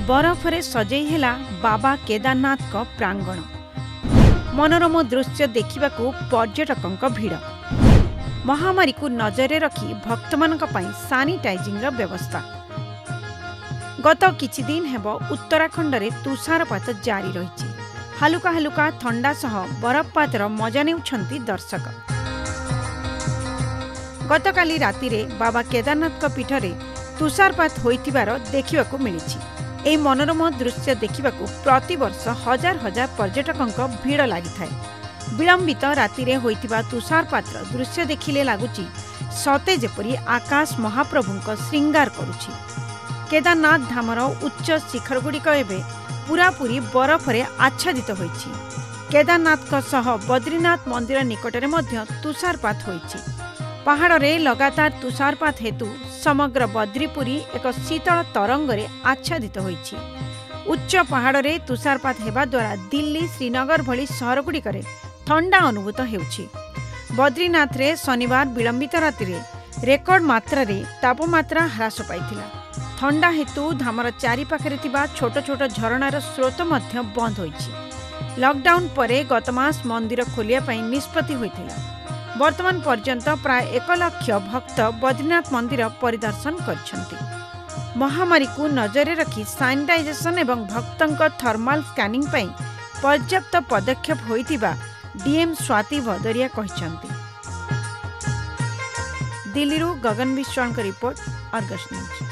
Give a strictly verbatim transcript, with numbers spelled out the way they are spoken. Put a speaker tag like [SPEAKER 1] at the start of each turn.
[SPEAKER 1] बरफरे सजई हेला बाबा केदारनाथ का प्रांगण। मनोरम दृश्य देखिबाकू पर्यटकों भीड़। महामारी को नजर रखी भक्त मानक पई सानिटाइजिंग व्यवस्था। गत किछि दिन हेबो उत्तराखंड रे तुषारपात जारी रही। हालुका हालुका ठंडा सह बरफपातर मजा नेउछंती दर्शक। गतकाली राति रे बाबा केदारनाथ पीठरे तुषारपात होइतिबार देखिबाकू मिलिछि। एही मनोरम दृश्य देखिबाकू प्रतिवर्ष हजार हजार पर्यटकों भीड़ लागिथाय। विलंबित राति रे होइतिबा तुषारपात दृश्य देखिले लागुची सते जेपरी आकाश महाप्रभुंक श्रृंगार करुछि। केदारनाथ धामर उच्च शिखर गुड़िक एबे पूरापूरी बरफरे आच्छादित होइछि। केदारनाथ सह बद्रीनाथ मंदिर निकटरे मध्य तुषारपात होइछि। पहाड़ रे लगातार तुषारपात हेतु समग्र बद्रीपुरी एक शीतल तरंगरे आच्छादित होइछि। उच्च पहाड़ रे तुषारपात हेबा द्वारा दिल्ली श्रीनगर भली सहर गुड़िकरे ठंडा अनुभूत हेउछि। बद्रीनाथ रे शनिवार विलंबित राति रे रेकर्ड मात्रा रे तापमात्रा ह्रास पाइथिला। ठंडा हेतु धामर चारि पाखरे थिबा छोट छोट झरणार स्रोत मध्य बंद होइछि। लॉकडाउन परे गत मास मंदिर खोलिया पई निष्पत्ति होइथिला। वर्तमान पर्यंत प्राय एक लाख भक्त बद्रीनाथ मंदिर परिदर्शन करछन्ति। महामारी को नजर रखी सैनिटाइजेशन एवं भक्तों थर्माल स्कैनिंग पई पर्याप्त पदक्षेप होइतिबा डीएम स्वाति भदौरिया कहिसन्ति। Delhi Gagan Biswal report, Argus news.